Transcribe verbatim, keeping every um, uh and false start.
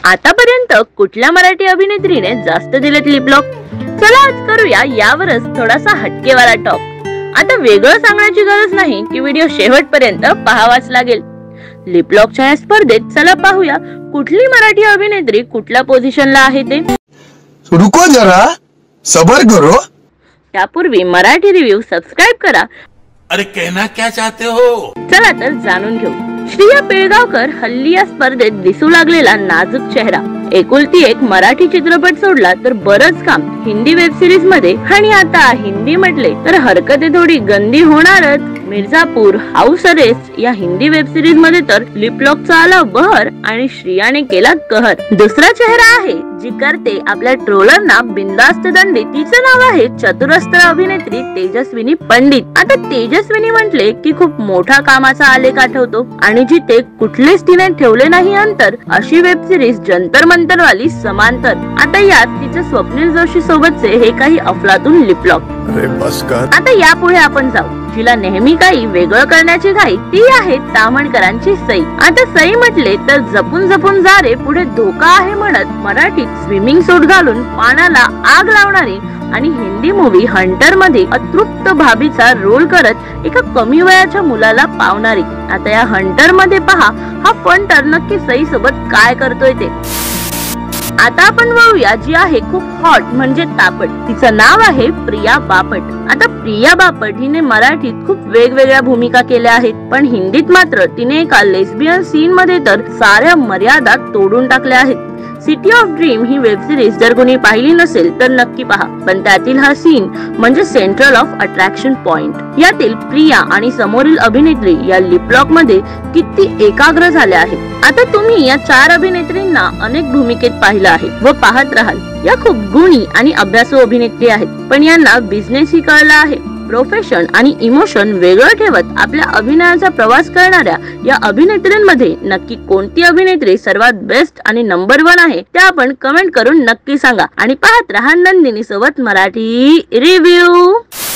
आतापर्यंत कुठल्या मराठी अभिनेत्रीने जास्त दिलेत लिप लॉक? चला आज करूया यावरच थोडासा हटकेवाला टॉक। आता वेगळं सांगण्याची गरज नाही की व्हिडिओ शेवटपर्यंत पाहावाच लागेल। लिप लॉकच्या या स्पर्धेत चला पाहूया कुठली मराठी अभिनेत्री कुठल्या पोझिशनला आहे ते। रुको जरा, सबर करो। त्यापूर्वी मराठी रिव्ह्यू सबस्क्राइब करा। अरे कहना क्या चाहते हो? चला तर जाणून घेऊ। श्रिया पिळगावकर हल्ली या स्पर्धेत दिसू लागलेला नाजूक चेहरा। एकुलती एक मराठी चित्रपट सोडला तर बरच काम हिंदी वेब सिरीज मध्ये, आणि आता हिंदी म्हटले तर हरकत थोडी गंदी होणारच। मिर्जापूर, हाऊस अरेस्ट या हिंदी वेब सिरीज मध्ये तर लिप लॉकचा आला बहर आणि श्रियाने केला कहर। दुसरा चेहरा आहे जी करते आपल्या ट्रोलरना बिनधास्त दंडित। तिचं नाव आहे चतुरस्त्र अभिनेत्री तेजस्विनी पंडित। आता तेजस्विनी म्हटले की खूप मोठा कामाचा आलेख आठवतो, आणि जिथे कुठलेच तिने ठेवले नाही अंतर अशी वेब सिरीज जंतर मंतर वाली समांतर। आता यात तिचे स्वप्नील जोशी सोबतचे हे काही अफलातून लिप लॉक। अरे बस कर। आता यापुढे आपण जाऊ जिला नेहमी काही वेगळं करण्याची घाई, ती आहे ताम्हणकरांची सई। आता सई म्हटले तर जपून जपून जा रे पुढे धोका आहे म्हणत मराठीत स्विमिंग सूट घालून पानाला आग लावणारी आणि हिंदी मूवी हंटर मध्ये अतृप्त भाभीचा रोल करत एका कमी वयाच्या मुलाला पावणारी। आता या हंटर मध्ये पहा हा फंटर नक्की सई सोबत काय करतोय ते। आता आपण बघूया जी आहे खूप हॉट म्हणजे तापट। तिचं नाव आहे प्रिया बापट। आता प्रिया बापट हिने मराठीत खूप वेगवेगळ्या भूमिका केल्या आहेत, पण हिंदीत मात्र तिने एका लेस्बियन सीन मध्ये तर साऱ्या मर्यादा तोडून टाकल्या आहेत। सिटी ऑफ ड्रीम ही वेब सिरीज जर कोणी पाहिली नसेल तर नक्की पहा, पण त्यातील हा सीन म्हणजे सेंट्रल ऑफ अट्रॅक्शन पॉइंट। यातील प्रिया आणि समोरील अभिनेत्री या लिप लॉक मध्ये किती एकाग्र झाल्या आहेत। आता तुम्ही या चार अभिनेत्रींना अनेक भूमिकेत पाहिलं आहे व पाहत राहाल। या खूप गुणी आणि अभ्यासू अभिनेत्री आहेत, पण यांना बिझनेस ही कळला आहे। प्रोफेशन आणि इमोशन वेगळं ठेवत आपल्या अभिनयाचा प्रवास करणाऱ्या या अभिनेत्रींमध्ये नक्की कोणती अभिनेत्री सर्वात बेस्ट आणि नंबर वन आहे ते आपण कमेंट करून नक्की सांगा, आणि पाहत रहा नंदिनी सोबत मराठी रिव्ह्यू।